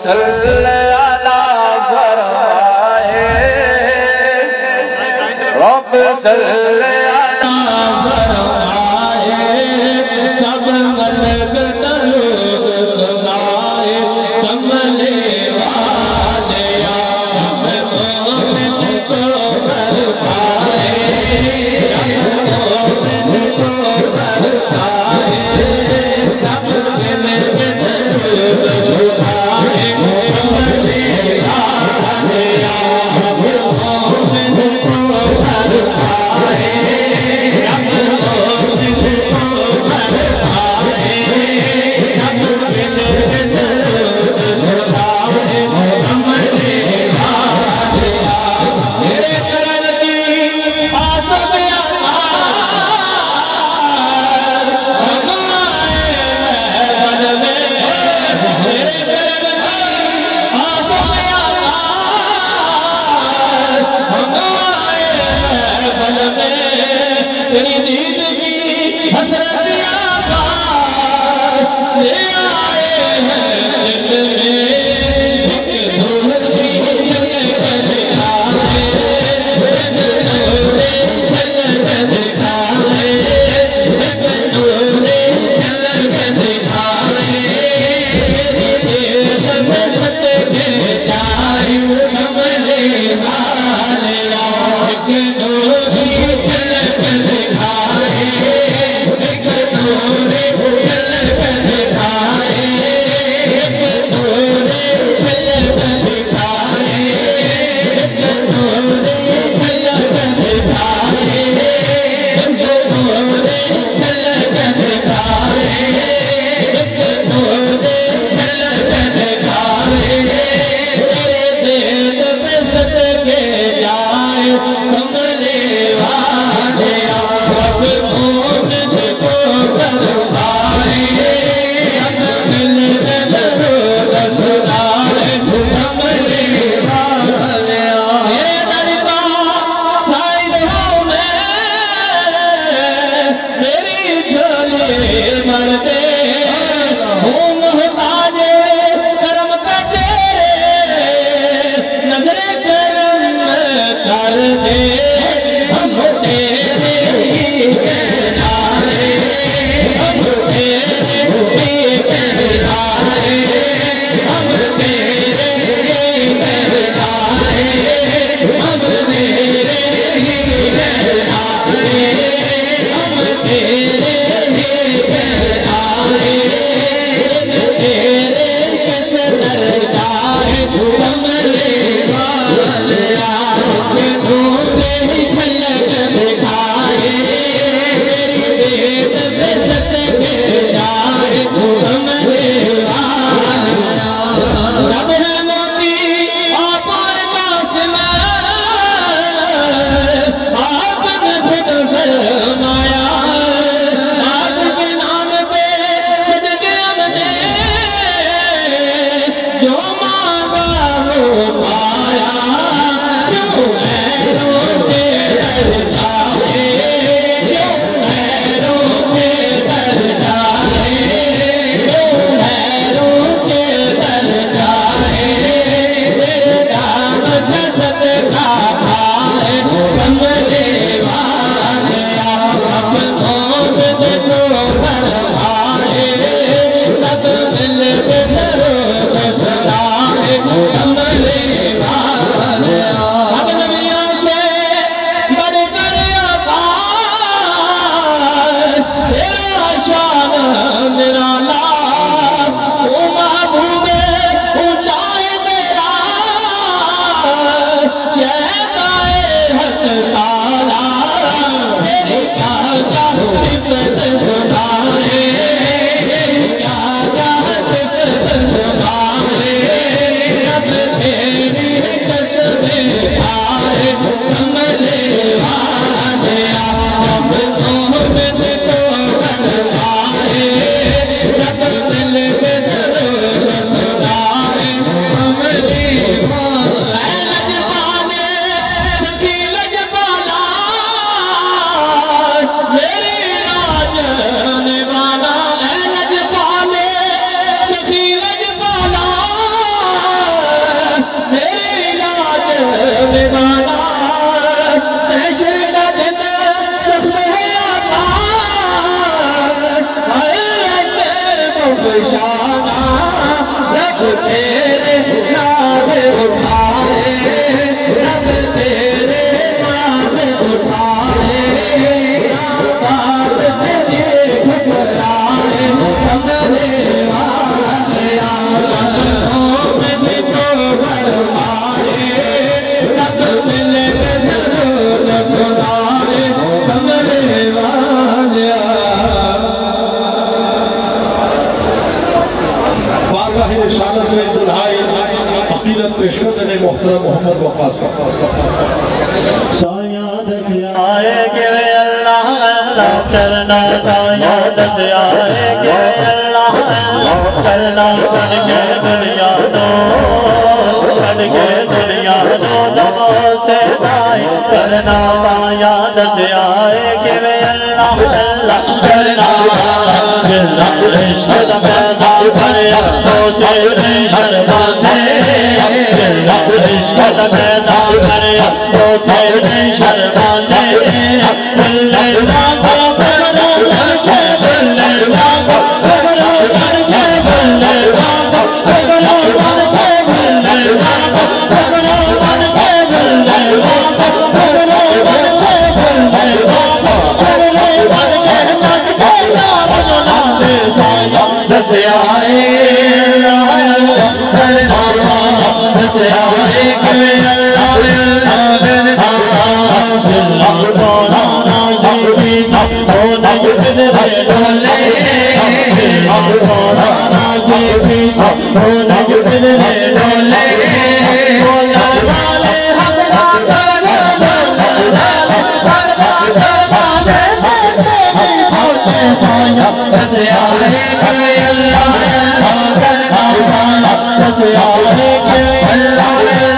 सल्ले अला फरमाए, रब सल्ले अला फरमाए, सब मलक दरूद सुनाए, कमले वाले हम मोमिन को भर पाए, मोमिन को भर पाए, सब मलक दरूद सुनाए, कमले वाले हम मोमिन को भर पाए, हम मोमिन को भर पाए, हम मोमिन दरूद सुनाए, कमले वाले मेरे करम की आस पे तेरी दीद की हसरत ले आए हैं दिल में, एक नूर की जन्नत दिखाए, एक नूर जन्नत दिखाए, एक नूर जन्नत दिखाए, एक में सदके जाए कमले वाले, एक नूर जन्नत दिखाए, एक नूर जन्नत दिखाए, एक नूर जन्नत दिखाए, एक नूर जन्नत दिखाए, एक नूर जन्नत दिखाए, एक नूर जन्नत दिखाए, तेरे देद पे सदके जाए कमले वाले, रब मोमिन को भर पाए, हम मिलके दरूद सुनाए, कमले वाले मेरे दर का सारी दुआओं में मेरी झोली भर दे, हूँ मुहताज करम का तेरे, नजरे करम कर दे, हम तेरे ही कहलाए, हम तेरे ही कहलाए, हम तेरे ही कहलाए, हम तेरे ही कहलाए, हम तेरे ही कहलाए, तेरे किस दरगाह कमले वाले आके नूरे ही झलक दिखाए, तेरी बेद पे सदके जाए कमले वाले, सुलहाई अकीदत पेश कर देने मोहतरम मोहम्मद वफास साया दस आए के अल्लाह अल्लाह करना साया दस आए के अल्लाह अल्लाह करना चढ़ के दुनिया दो चढ़ के दुनिया दो नमो से जाए करना साया दस आए के अल्लाह अल्लाह करना इश्क पैदा करे तो तेरे शर्माने इश्क पैदा करे तो तेरे शर्माने बुल्ले वांगो बबरो करके बुल्ले वांगो बबरो करके बुल्ले वांगो बबरो करके बुल्ले वांगो बबरो करके बुल्ले वांगो बबरो करके बुल्ले वांगो बबरो करके नाच के यार ना दे साया दस आए दस आए के अल्लाह अल्लाह सोना नाज़ी हो नजद रे डोले सोना नाज़ी हो नजद रे डोले बोला वाले हमरा करे बोले साया दस आए के अल्लाह करना साया दस आए के अल्लाह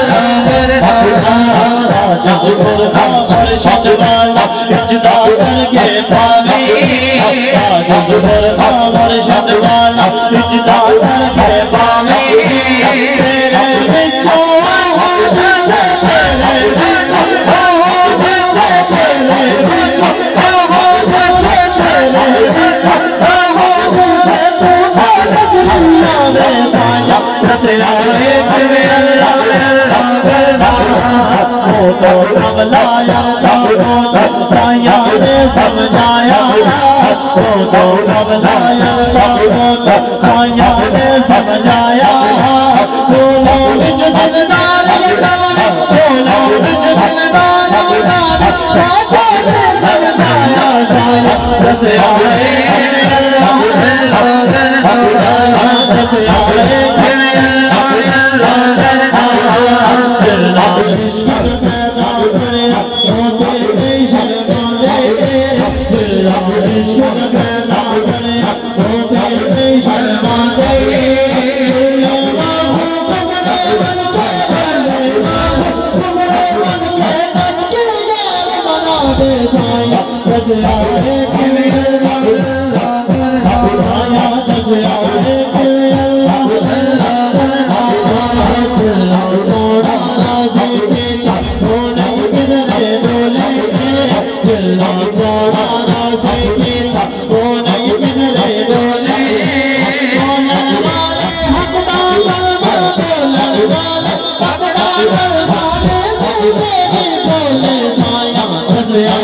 जज़्बुर खामर शतवाला इज्दा करके पावी जज़्बुर खामर शतवाला इज्दा करके पावी तेरे बिछो से तेरे बिछो से तेरे बिछो से तेरे बिछो से तू रसूलुल्लाह ने साया दस आए के अल्लाह करना तो कमलाया था साया ने समझाया तो कमलाया था साया ने समझाया बोलो बिच दिलदार सारे बोलो बिच दिलदार सारे राजा ने समझाया साया दस आए दस आए Yeah.